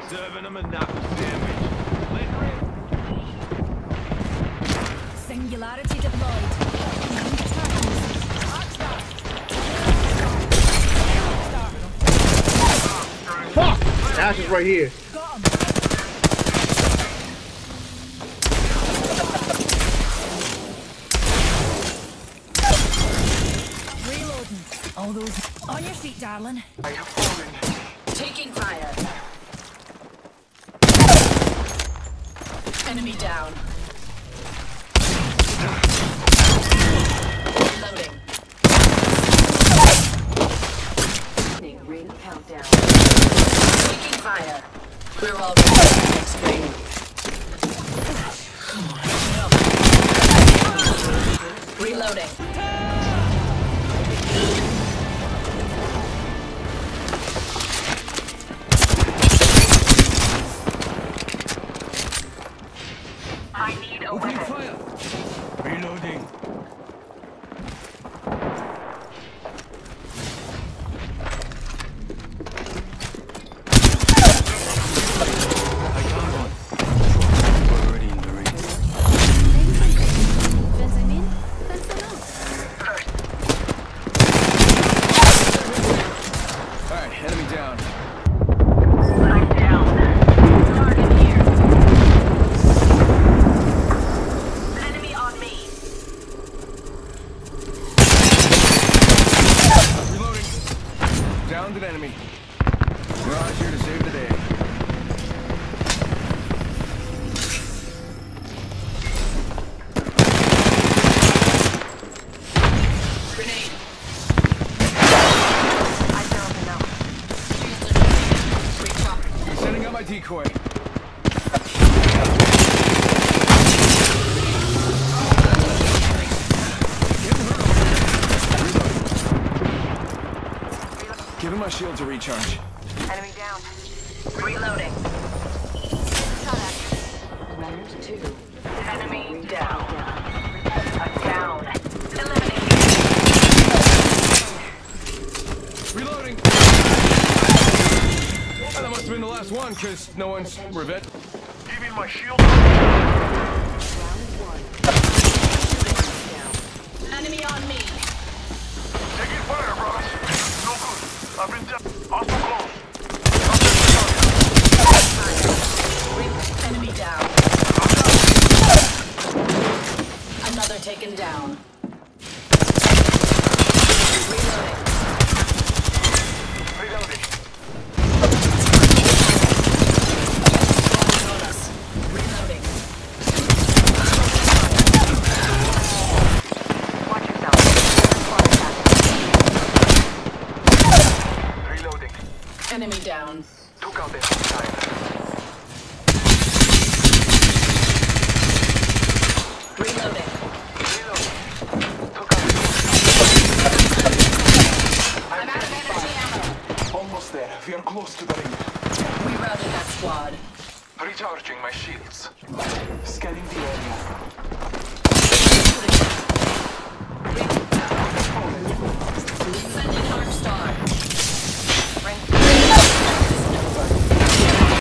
Serving them a knuckle sandwich. Let rip. Singularity deployed. Fuck! Ash is right here. Got him. Reloading. All those on your feet, darling. I have fallen. Taking fire. Enemy down. Reloading. Ring countdown. Taking fire. We're all ready for the next ring. Reloading. I need Opening overhead. fire. Reloading. I found one. We're already in the ring. Benjamin, that's enough. Alright, enemy down. I'm down. Target here. Enemy on me. Reloading. Downed an enemy. Mirage here to save the day. Grenade. I found enough. Reach up. Sending out my decoy. Giving my shield to recharge. Enemy down. Reloading. Round 2. Enemy down. Down. Eliminating. Reloading! Well, that must have been the last one, because no one's revet. Giving my shield. Enemy on me. Taking fire, Ross. No good. I've been down. Hostile close. Enemy down. Another taken down. Reloading. Reloading. Bonus. Reloading. Watch yourself. Reloading. Enemy down. Took out this time. Reloading. Reloading. Took out this I'm out of energy ammo. Almost there. We are close to the ring. We routed that squad. Recharging my shields. Scanning